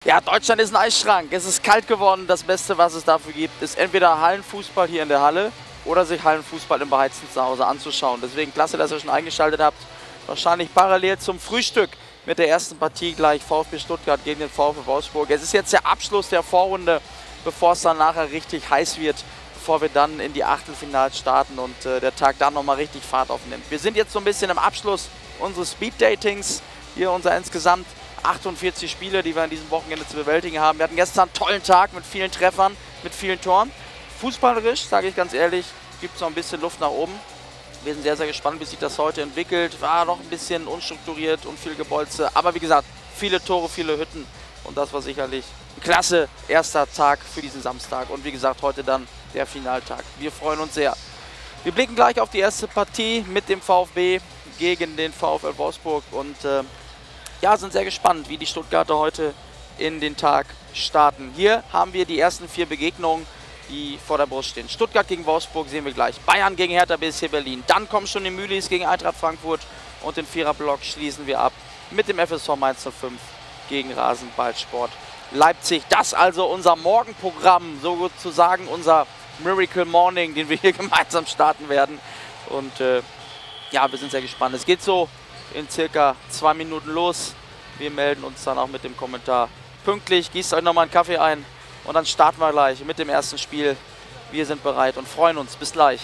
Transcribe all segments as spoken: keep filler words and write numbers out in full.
Ja, Deutschland ist ein Eisschrank. Es ist kalt geworden. Das Beste, was es dafür gibt, ist entweder Hallenfußball hier in der Halle oder sich Hallenfußball im beheizten Zuhause anzuschauen. Deswegen klasse, dass ihr schon eingeschaltet habt. Wahrscheinlich parallel zum Frühstück mit der ersten Partie gleich VfB Stuttgart gegen den VfB Wolfsburg. Es ist jetzt der Abschluss der Vorrunde, bevor es dann nachher richtig heiß wird, bevor wir dann in die Achtelfinals starten und äh, der Tag dann nochmal richtig Fahrt aufnimmt. Wir sind jetzt so ein bisschen im Abschluss unseres Speed-Datings. Hier unser insgesamt achtundvierzig Spiele, die wir an diesem Wochenende zu bewältigen haben. Wir hatten gestern einen tollen Tag mit vielen Treffern, mit vielen Toren. Fußballerisch, sage ich ganz ehrlich, gibt es noch ein bisschen Luft nach oben. Wir sind sehr, sehr gespannt, wie sich das heute entwickelt. War noch ein bisschen unstrukturiert und viel Gebolze. Aber wie gesagt, viele Tore, viele Hütten. Und das war sicherlich ein klasse erster Tag für diesen Samstag. Und wie gesagt, heute dann der Finaltag. Wir freuen uns sehr. Wir blicken gleich auf die erste Partie mit dem VfB gegen den VfL Wolfsburg. Und äh, ja, sind sehr gespannt, wie die Stuttgarter heute in den Tag starten. Hier haben wir die ersten vier Begegnungen, die vor der Brust stehen. Stuttgart gegen Wolfsburg sehen wir gleich. Bayern gegen Hertha B S C Berlin. Dann kommen schon die Mühlis gegen Eintracht Frankfurt. Und den Viererblock schließen wir ab mit dem F S V Mainz null fünf gegen Rasenballsport Leipzig. Das also unser Morgenprogramm, sozusagen unser Miracle Morning, den wir hier gemeinsam starten werden. Und äh, ja, wir sind sehr gespannt. Es geht so in circa zwei Minuten los. Wir melden uns dann auch mit dem Kommentar pünktlich. Gießt euch nochmal einen Kaffee ein und dann starten wir gleich mit dem ersten Spiel. Wir sind bereit und freuen uns. Bis gleich.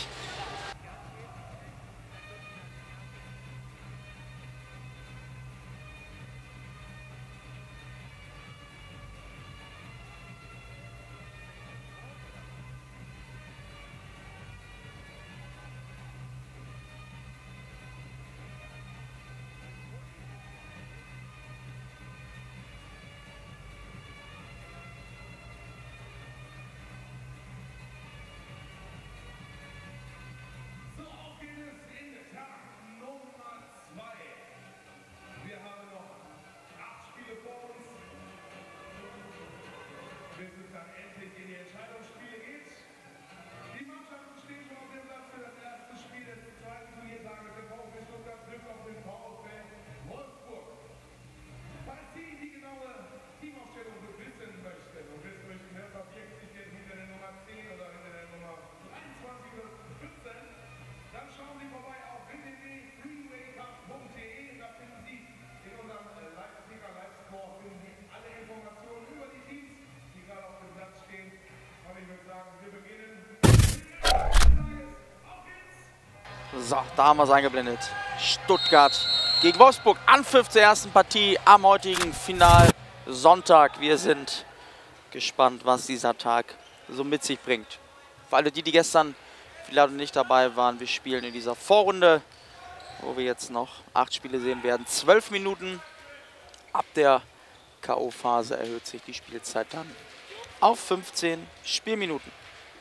So, da haben wir es eingeblendet. Stuttgart gegen Wolfsburg. Anpfiff zur ersten Partie am heutigen Final-Sonntag. Wir sind gespannt, was dieser Tag so mit sich bringt. Für alle die, die gestern vielleicht nicht dabei waren, wir spielen in dieser Vorrunde, wo wir jetzt noch acht Spiele sehen werden. Zwölf Minuten. Ab der K O-Phase erhöht sich die Spielzeit dann auf fünfzehn Spielminuten.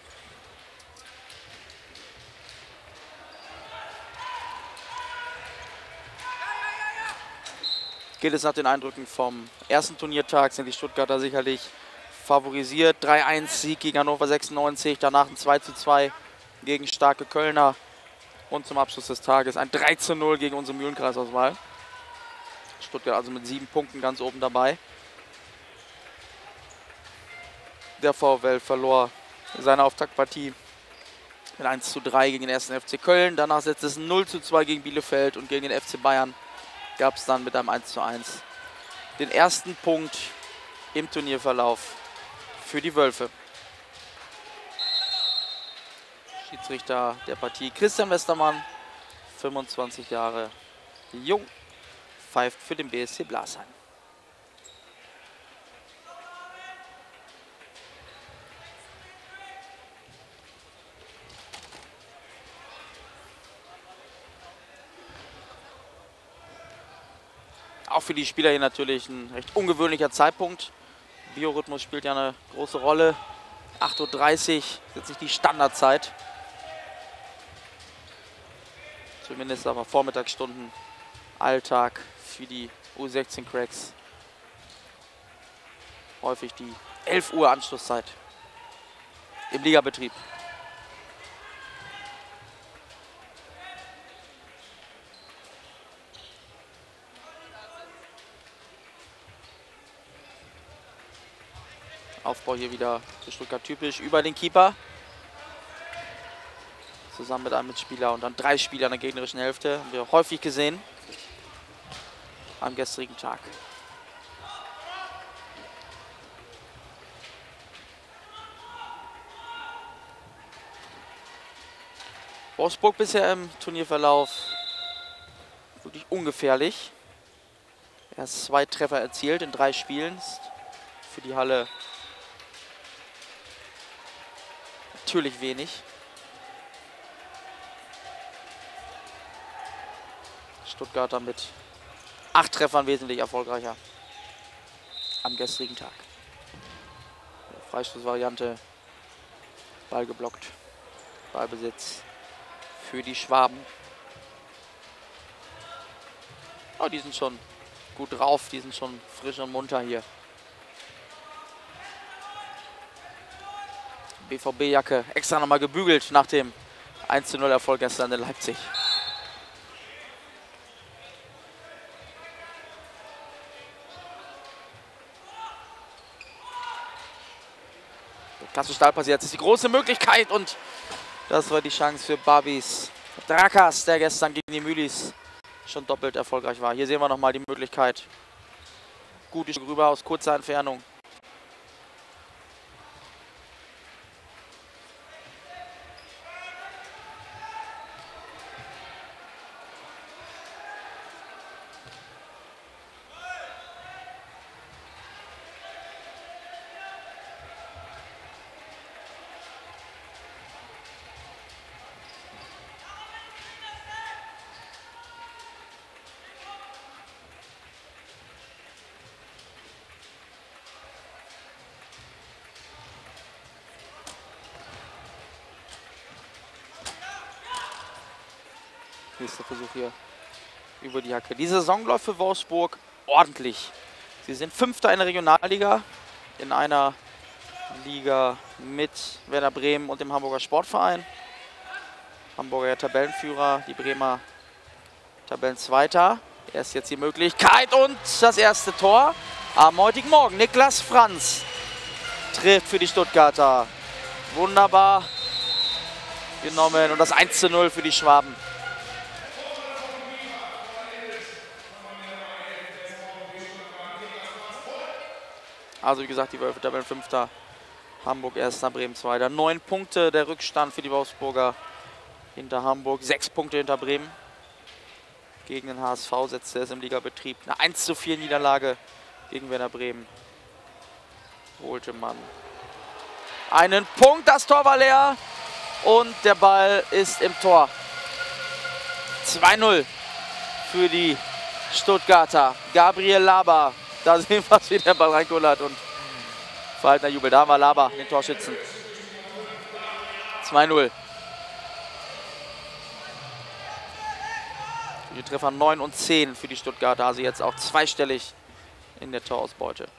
Geht es nach den Eindrücken vom ersten Turniertag, sind die Stuttgarter sicherlich favorisiert. drei eins Sieg gegen Hannover sechsundneunzig, danach ein zwei zu zwei gegen starke Kölner. Und zum Abschluss des Tages ein drei zu null gegen unsere Mühlenkreisauswahl. Stuttgart also mit sieben Punkten ganz oben dabei. Der VfL verlor seine Auftaktpartie mit eins zu drei gegen den ersten F C Köln. Danach setzte es null zu zwei gegen Bielefeld und gegen den F C Bayern gab es dann mit einem eins zu eins den ersten Punkt im Turnierverlauf für die Wölfe. Schiedsrichter der Partie Christian Westermann, fünfundzwanzig Jahre jung, pfeift für den B S C Blasheim. Auch für die Spieler hier natürlich ein recht ungewöhnlicher Zeitpunkt. Biorhythmus spielt ja eine große Rolle. acht Uhr dreißig ist jetzt nicht die Standardzeit. Zumindest aber Vormittagsstunden, Alltag für die U sechzehn Cracks. Häufig die elf Uhr Anschlusszeit im Ligabetrieb. Aufbau hier wieder für Stuttgart typisch. Über den Keeper. Zusammen mit einem Mitspieler und dann drei Spieler in der gegnerischen Hälfte. Haben wir häufig gesehen am gestrigen Tag. Wolfsburg bisher im Turnierverlauf wirklich ungefährlich. Erst zwei Treffer erzielt in drei Spielen. Ist für die Halle natürlich wenig. Stuttgarter mit acht Treffern wesentlich erfolgreicher am gestrigen Tag. Freistoßvariante, Ball geblockt, Ballbesitz für die Schwaben. Oh, die sind schon gut drauf, die sind schon frisch und munter hier. B V B-Jacke extra nochmal gebügelt nach dem eins zu null Erfolg gestern in Leipzig. Klasse Stahlpass, jetzt ist die große Möglichkeit und das war die Chance für Babis Drakas, der gestern gegen die Mühlis schon doppelt erfolgreich war. Hier sehen wir nochmal die Möglichkeit. Gut rüber aus kurzer Entfernung. Nächster Versuch hier über die Hacke. Die Saison läuft für Wolfsburg ordentlich. Sie sind Fünfter in der Regionalliga, in einer Liga mit Werder Bremen und dem Hamburger Sportverein. Hamburger ja Tabellenführer, die Bremer Tabellenzweiter. Erst jetzt die Möglichkeit und das erste Tor am heutigen Morgen. Niklas Franz trifft für die Stuttgarter. Wunderbar genommen und das eins zu null für die Schwaben. Also wie gesagt, die Wölfe Tabellenfünfter, Hamburg Erster, Bremen Zweiter. Neun Punkte der Rückstand für die Wolfsburger hinter Hamburg. Sechs Punkte hinter Bremen. Gegen den H S V setzte es im Ligabetrieb. Eine eins zu vier Niederlage gegen Werder Bremen. Holte man einen Punkt, das Tor war leer und der Ball ist im Tor. zwei null für die Stuttgarter. Gabriel Laba. Da sehen wir, wie der Ball reinkullert und verhaltener Jubel. Da war Laba, den Torschützen. zwei null. Die Treffer neun und zehn für die Stuttgarter, also jetzt auch zweistellig in der Torausbeute.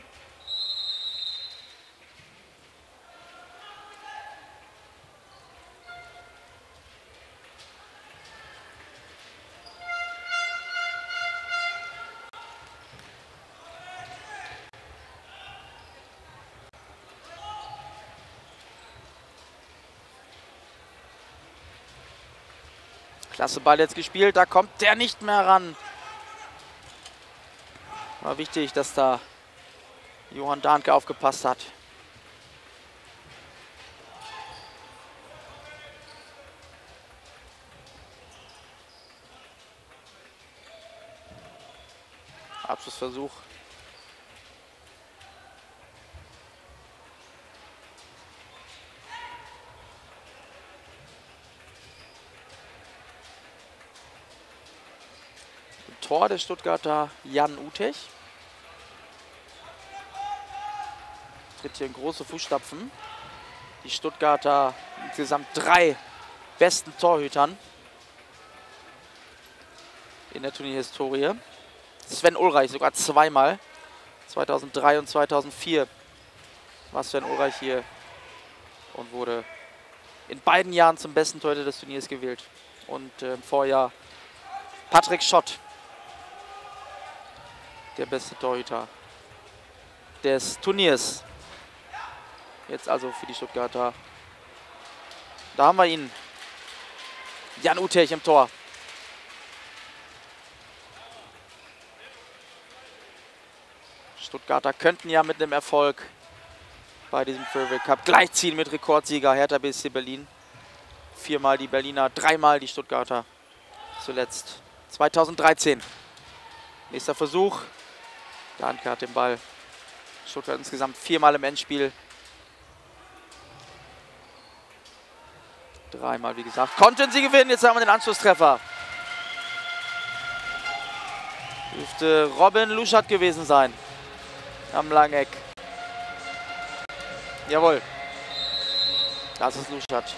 Klasse Ball jetzt gespielt, da kommt der nicht mehr ran. War wichtig, dass da Johann Dahnke aufgepasst hat. Abschlussversuch. Tor des Stuttgarter Jan Utech. Tritt hier in große Fußstapfen. Die Stuttgarter insgesamt drei besten Torhütern in der Turnierhistorie. Sven Ulreich sogar zweimal. zweitausenddrei und zweitausendvier war Sven Ulreich hier und wurde in beiden Jahren zum besten Torhüter des Turniers gewählt. Und äh, im Vorjahr Patrick Schott, der beste Torhüter des Turniers. Jetzt also für die Stuttgarter. Da haben wir ihn. Jan Utecht im Tor. Stuttgarter könnten ja mit einem Erfolg bei diesem Freeway Cup gleichziehen mit Rekordsieger Hertha B S C Berlin. Viermal die Berliner, dreimal die Stuttgarter. Zuletzt zweitausenddreizehn. Nächster Versuch. Danke hat den Ball. Stuttgart insgesamt viermal im Endspiel. Dreimal, wie gesagt. Konnten sie gewinnen. Jetzt haben wir den Anschlusstreffer. Dürfte Robin Luschat gewesen sein. Am Langeck. Jawohl. Das ist Luschat.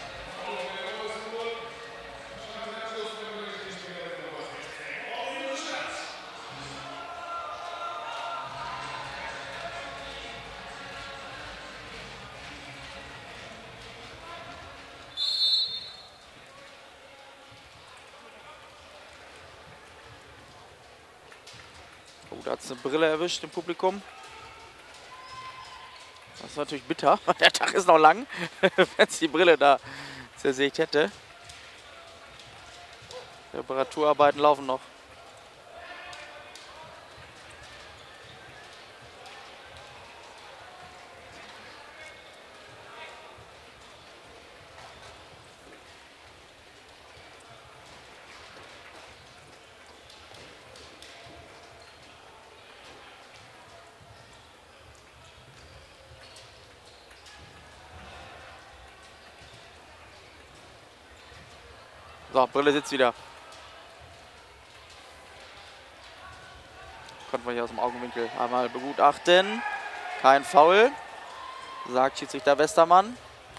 Oh, da hat es eine Brille erwischt im Publikum. Das ist natürlich bitter. Der Tag ist noch lang, wenn es die Brille da zersägt hätte. Reparaturarbeiten laufen noch. So, Brille sitzt wieder. Konnten wir hier aus dem Augenwinkel einmal begutachten. Kein Foul, sagt Schiedsrichter Westermann.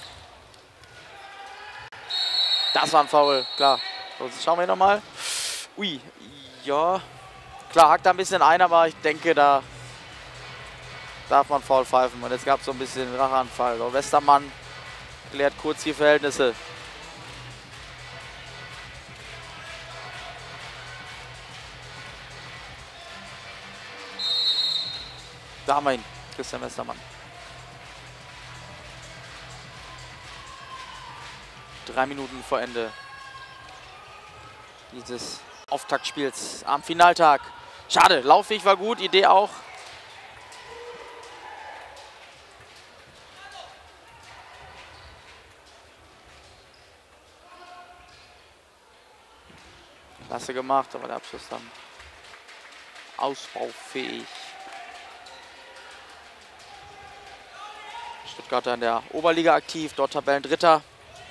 Das war ein Foul, klar. So, jetzt schauen wir nochmal. Ui, ja. Klar, hakt da ein bisschen ein, aber ich denke, da darf man Foul pfeifen. Und jetzt gab es so ein bisschen Racheanfall. So, Westermann klärt kurz die Verhältnisse. Da haben wir ihn, Christian Westermann. Drei Minuten vor Ende dieses Auftaktspiels am Finaltag. Schade, Laufweg war gut, Idee auch. Klasse gemacht, aber der Abschluss dann ausbaufähig. Stuttgarter in der Oberliga aktiv, dort Tabellendritter.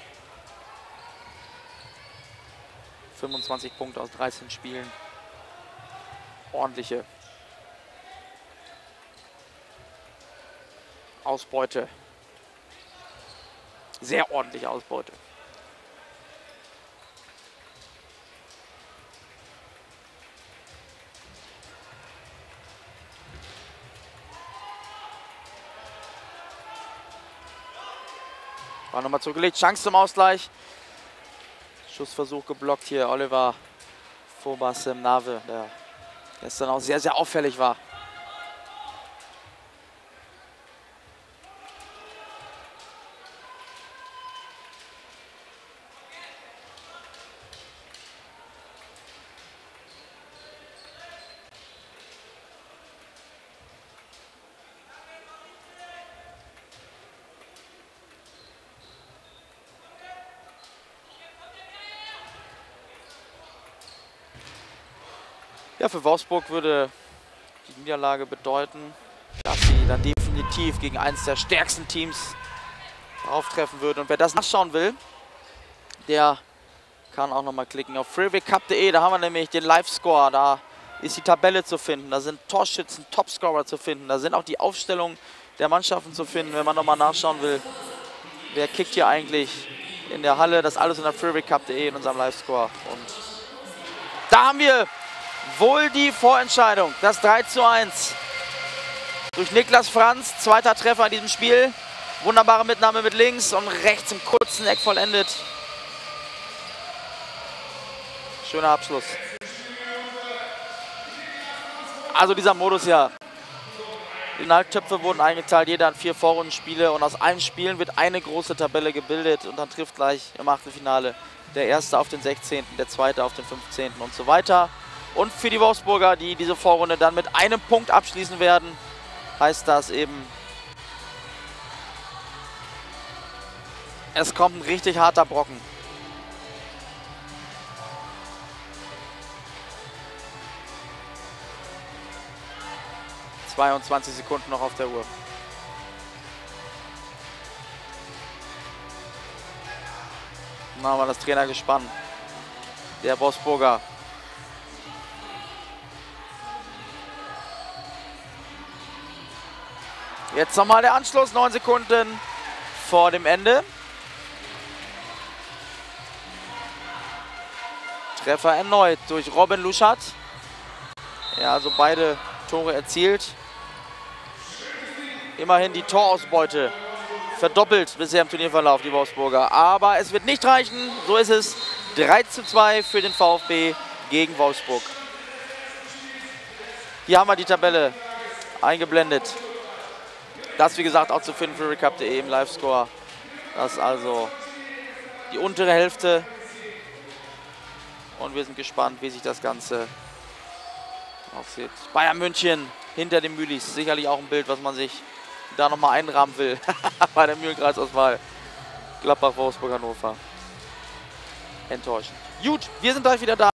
fünfundzwanzig Punkte aus dreizehn Spielen. Ordentliche Ausbeute. Sehr ordentliche Ausbeute. War nochmal zurückgelegt. Chance zum Ausgleich. Schussversuch geblockt hier. Oliver Fobassem-Nave, der gestern auch sehr, sehr auffällig war. Ja, für Wolfsburg würde die Niederlage bedeuten, dass sie dann definitiv gegen eines der stärksten Teams auftreffen würden. Und wer das nachschauen will, der kann auch nochmal klicken auf freeway cup punkt de. Da haben wir nämlich den Live-Score. Da ist die Tabelle zu finden. Da sind Torschützen, Topscorer zu finden. Da sind auch die Aufstellungen der Mannschaften zu finden, wenn man nochmal nachschauen will, wer kickt hier eigentlich in der Halle. Das alles unter freeway cup punkt de in unserem Live-Score. Und da haben wir wohl die Vorentscheidung. Das drei zu eins durch Niklas Franz. Zweiter Treffer in diesem Spiel. Wunderbare Mitnahme mit links und rechts im kurzen Eck vollendet. Schöner Abschluss. Also dieser Modus ja Die Inhaltstöpfe wurden eingeteilt, jeder hat vier Vorrundenspiele und aus allen Spielen wird eine große Tabelle gebildet und dann trifft gleich im Achtelfinale der Erste auf den sechzehnten, der Zweite auf den fünfzehnten und so weiter. Und für die Wolfsburger, die diese Vorrunde dann mit einem Punkt abschließen werden, heißt das eben, es kommt ein richtig harter Brocken. zweiundzwanzig Sekunden noch auf der Uhr. Dann haben wir das Trainergespann der Wolfsburger. Jetzt nochmal der Anschluss, neun Sekunden vor dem Ende. Treffer erneut durch Robin Luschat. Ja, also beide Tore erzielt. Immerhin die Torausbeute verdoppelt bisher im Turnierverlauf, die Wolfsburger. Aber es wird nicht reichen. So ist es. drei zu zwei für den VfB gegen Wolfsburg. Hier haben wir die Tabelle eingeblendet. Das, wie gesagt, auch zu finden für recap punkt de im Live-Score. Das ist also die untere Hälfte. Und wir sind gespannt, wie sich das Ganze aussieht. Bayern München hinter den Mühlis. Sicherlich auch ein Bild, was man sich da nochmal einrahmen will. Bei der Mühlenkreisauswahl. Gladbach, Wolfsburg, Hannover. Enttäuschend. Gut, wir sind gleich wieder da.